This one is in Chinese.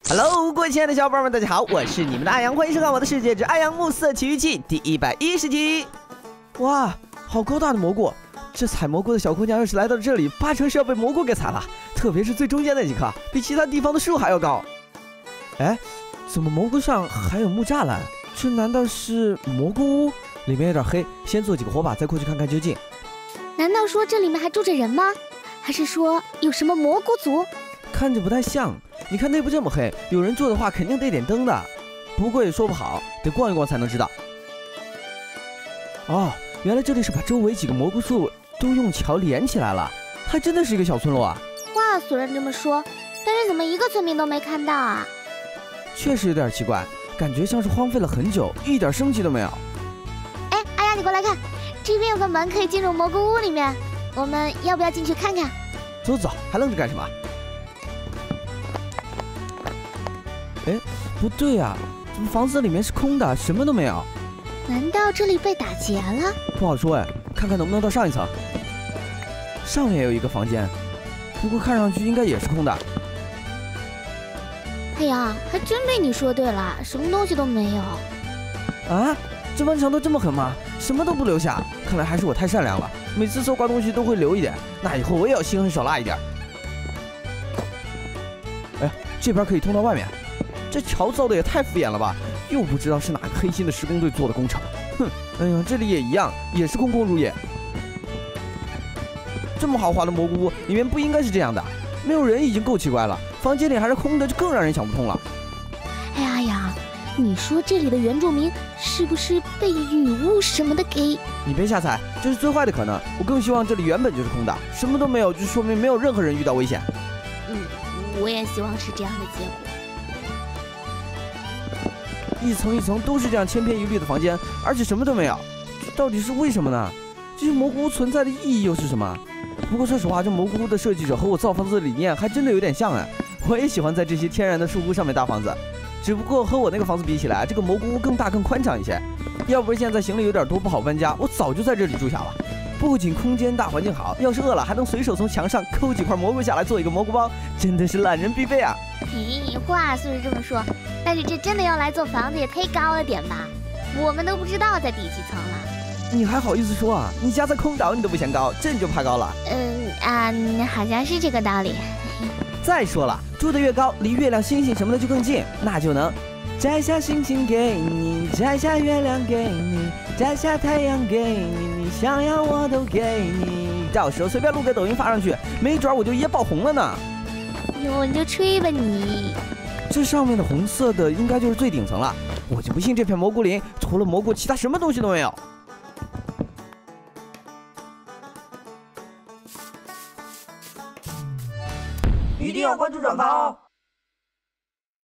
Hello， 各位亲爱的小伙伴们，大家好，我是你们的阿阳，欢迎收看我的世界之阿阳暮色奇遇记第110集。哇，好高大的蘑菇！这采蘑菇的小姑娘要是来到这里，八成是要被蘑菇给踩了。特别是最中间那几棵，比其他地方的树还要高。哎，怎么蘑菇上还有木栅栏？这难道是蘑菇屋？里面有点黑，先做几个火把，再过去看看究竟。 难道说这里面还住着人吗？还是说有什么蘑菇族？ 看着不太像。你看内部这么黑，有人住的话肯定得点灯的。不过也说不好，得逛一逛才能知道。哦，原来这里是把周围几个蘑菇树都用桥连起来了，还真的是一个小村落啊。 话虽然这么说，但是怎么一个村民都没看到啊？ 确实有点奇怪，感觉像是荒废了很久，一点生气都没有。 哎，阿雅，你过来看，这边有个门可以进入蘑菇屋里面，我们要不要进去看看？ 走走，还愣着干什么？哎，不对呀，怎么房子里面是空的，什么都没有？ 难道这里被打劫了？ 不好说哎，看看能不能到上一层。上面也有一个房间，不过看上去应该也是空的。 哎呀，还真被你说对了，什么东西都没有。 啊，这弯墙都这么狠吗？什么都不留下，看来还是我太善良了，每次搜刮东西都会留一点。那以后我也要心狠手辣一点。哎，这边可以通到外面。这桥造的也太敷衍了吧，又不知道是哪个黑心的施工队做的工程。哼，哎呀，这里也一样，也是空空如也。这么豪华的蘑菇屋里面不应该是这样的，没有人已经够奇怪了，房间里还是空的，就更让人想不通了。 哎呀呀，你说这里的原住民是不是被女巫什么的给…… 你别瞎猜，这是最坏的可能。我更希望这里原本就是空的，什么都没有，就说明没有任何人遇到危险。 我也希望是这样的结果。 一层一层都是这样千篇一律的房间，而且什么都没有，这到底是为什么呢？这些蘑菇屋存在的意义又是什么？不过说实话，这蘑菇屋的设计者和我造房子的理念还真的有点像哎。我也喜欢在这些天然的树屋上面搭房子，只不过和我那个房子比起来，这个蘑菇屋更大更宽敞一些。要不是现在行李有点多不好搬家，我早就在这里住下了。不仅空间大，环境好，要是饿了还能随手从墙上抠几块蘑菇下来做一个蘑菇包，真的是懒人必备啊！ 咦，话虽是这么说，但是这真的要来做房子也忒高了点吧？我们都不知道在第几层了。 你还好意思说啊？你家在空岛你都不嫌高，这你就怕高了？ 好像是这个道理。 再说了，住得越高，离月亮、星星什么的就更近，那就能摘下星星给你，摘下月亮给你，摘下太阳给你，你想要我都给你。到时候随便录个抖音发上去，没准我就一夜爆红了呢。 哟，你就吹吧你。 这上面的红色的应该就是最顶层了，我就不信这片蘑菇林除了蘑菇，其他什么东西都没有。 一定要关注转发哦！